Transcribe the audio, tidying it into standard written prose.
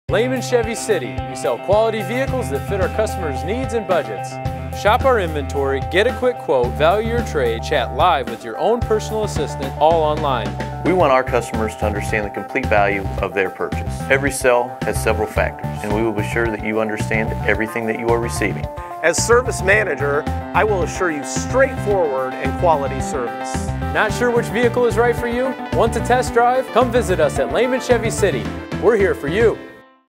Lehman Chevy City. We sell quality vehicles that fit our customers' needs and budgets. Shop our inventory, get a quick quote, value your trade, chat live with your own personal assistant, all online. We want our customers to understand the complete value of their purchase. Every sale has several factors, and we will be sure that you understand everything that you are receiving. As service manager, I will assure you straightforward and quality service. Not sure which vehicle is right for you? Want to test drive? Come visit us at Lehman Chevy City. We're here for you.